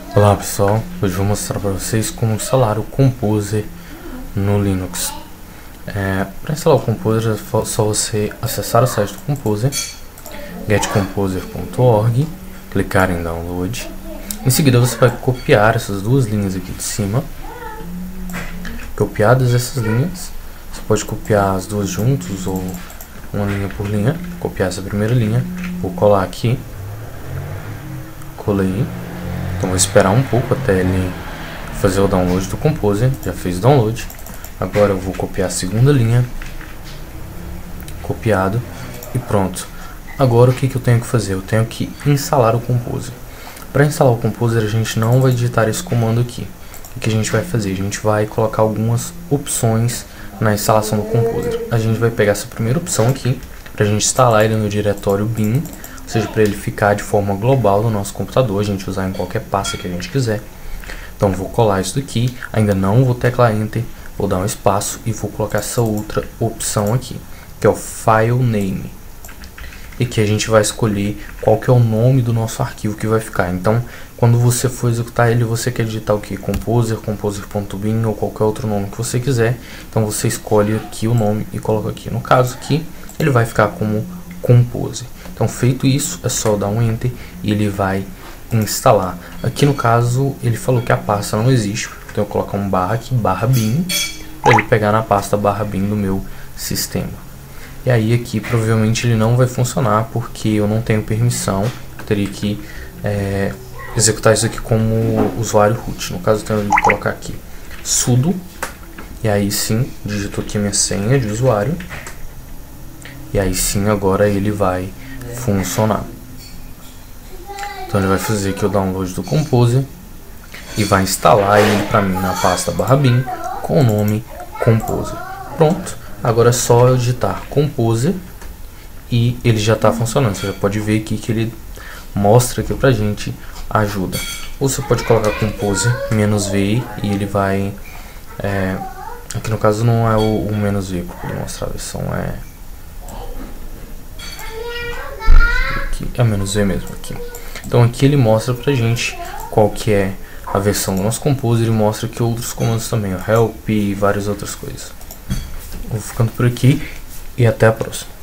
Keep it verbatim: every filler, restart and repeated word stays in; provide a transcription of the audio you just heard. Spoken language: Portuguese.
Olá pessoal, hoje vou mostrar para vocês como instalar o Composer no Linux. É, para instalar o Composer é só você acessar o site do Composer, get composer ponto org, clicar em Download. Em seguida você vai copiar essas duas linhas aqui de cima. Copiadas essas linhas, você pode copiar as duas juntos ou uma linha por linha. Copiar essa primeira linha, vou colar aqui, colei. Então vou esperar um pouco até ele fazer o download do Composer. Já fez o download. Agora eu vou copiar a segunda linha, copiado, e pronto. Agora o que, que eu tenho que fazer? Eu tenho que instalar o Composer. Para instalar o Composer a gente não vai digitar esse comando aqui. O que a gente vai fazer? A gente vai colocar algumas opções na instalação do Composer. A gente vai pegar essa primeira opção aqui, para a gente instalar ele no diretório bin, ou seja, para ele ficar de forma global no nosso computador, a gente usar em qualquer pasta que a gente quiser. Então vou colar isso daqui, ainda não vou teclar Enter, vou dar um espaço e vou colocar essa outra opção aqui, que é o File Name. E aqui a gente vai escolher qual que é o nome do nosso arquivo que vai ficar. Então, quando você for executar ele, você quer digitar o que? Composer, composer.bin ou qualquer outro nome que você quiser. Então você escolhe aqui o nome e coloca aqui. No caso aqui, ele vai ficar como Composer. Então feito isso, é só dar um Enter e ele vai instalar. Aqui no caso, ele falou que a pasta não existe. Então eu vou colocar um barra aqui, barra bin, para ele pegar na pasta barra bin do meu sistema. E aí aqui provavelmente ele não vai funcionar porque eu não tenho permissão. Eu teria que é, executar isso aqui como usuário root. No caso eu tenho que colocar aqui sudo. E aí sim, digito aqui minha senha de usuário. E aí sim agora ele vai funcionar. Então ele vai fazer aqui o download do Composer e vai instalar ele para mim na pasta barra bin com o nome Composer. Pronto, agora é só eu digitar Composer e ele já está funcionando. Você já pode ver aqui que ele mostra aqui pra gente ajuda. Ou você pode colocar Composer "-v" e ele vai é, aqui no caso não é o, o "-v" que eu vou mostrar, a versão é é "-v" mesmo aqui. Então aqui ele mostra pra gente qual que é a versão do nosso Composer e mostra aqui outros comandos também, o help e várias outras coisas. Vou ficando por aqui e até a próxima.